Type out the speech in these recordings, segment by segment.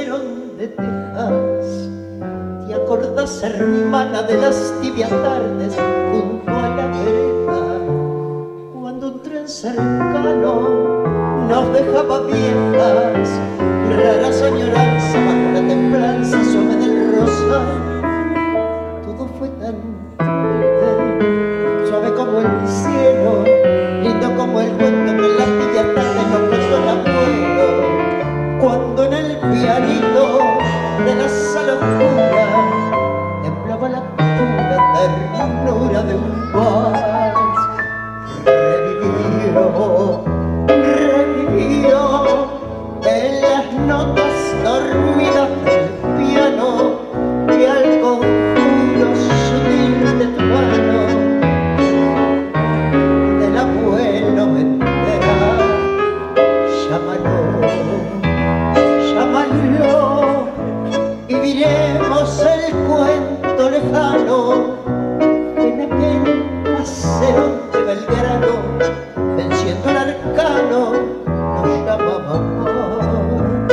caserón de Texas. ¿Te acordás, hermana, de las tibias tardes junto a la vereda? Cuando un tren cercano nos dejaba viejas, raras añoranzas bajo la templanza suave del rosal. Todo fue tan triste, suave como el cielo, lindo como el cuento que en las tibias tardes nos contó el abuelo. Cuando en el pianito de la sala oscura temblaba la pura ternura de un vals. Revivió en las notas dormidas del piano y al conjuro sutil de tu mano del abuelo vendrá. Llámalo y viremos el cuento lejano en aquel caserón de Belgrano, venciendo el arcano, nos llamaba amor.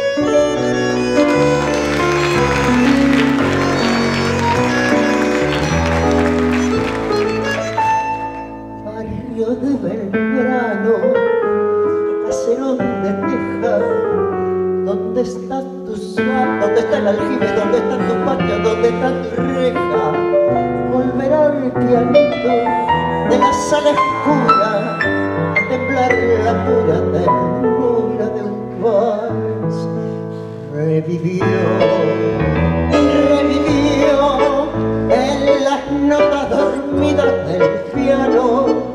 Barrio de Belgrano, caserón de Texas, ¿dónde está tu sal? ¿Dónde está el aljibe? ¿Dónde está tu patio? ¿Dónde está tu reja? Volverá el pianito de la sala oscura a temblar la pura ternura de un vals. Revivió en las notas dormidas del piano